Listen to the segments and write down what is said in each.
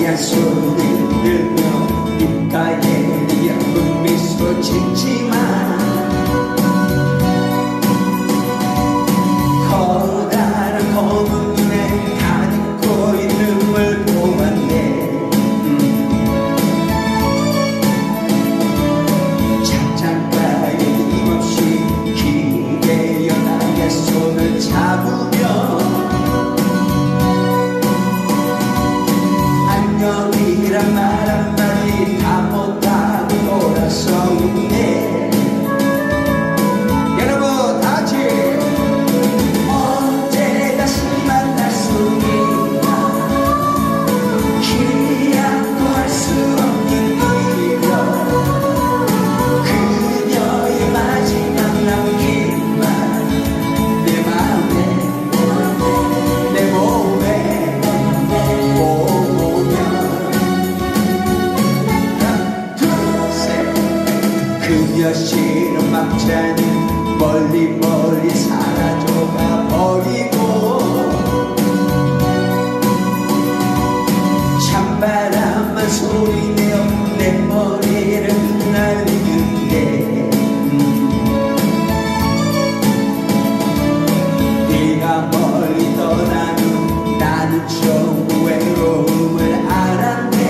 소리 들며 입가에 예쁜 미소 짓지만 커다란 검은 눈에 가득 고인 눈물 보았네. 창가에 힘없이 기대어 나의 손을 잡으며 안녕이란 말 한마디 다 못하고 돌아서네. 여러분 다같이 언제 다시 만날 수 있나 기약도 할 수 없는 이별 그녀의 마지막 남긴 말 내 마음에 내 몸에 그녀 싫은 막자는 멀리 멀리 사라져가 버리고 찬바람만 소리내어 내 머리를 흩날리는데 네가 멀리 떠나면 나는 전부 외로움을 알았네.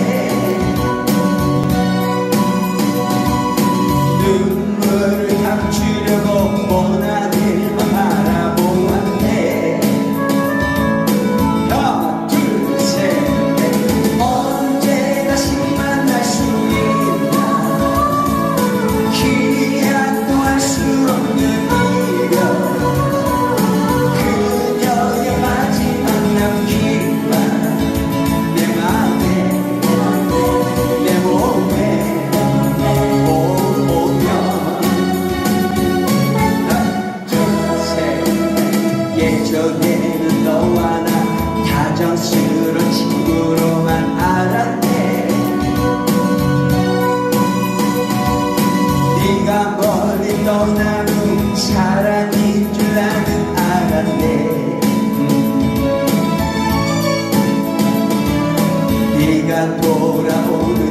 눈물을 감추려고 뻔하게만 바라보았네. 하나 둘 셋 넷 언제 다시 만날 수 있나 기약도 할 수 없는 이별 그녀의 마지막 남긴 말 내 맘에 내 몸에 예전에는 너와 나 다정스러운 친구로만 알았네. 네가 멀리 떠나는 사랑인 줄 나는 알았네. 네가 돌아오는